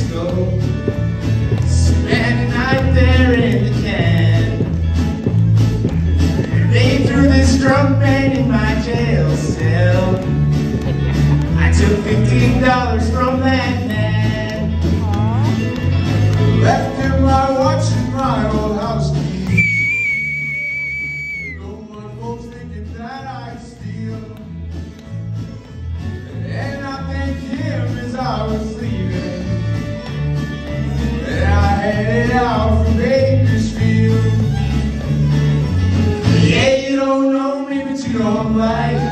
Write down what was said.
Francisco. Spent a night there in the can. They threw this drunk man in my jail cell. I took $15 from that man. Left him by watching my old house keys. No more folks thinking that I steal. And I thanked him as I was leaving. And I headed out from Bakersfield. Yeah, you don't know me, but you know I'm like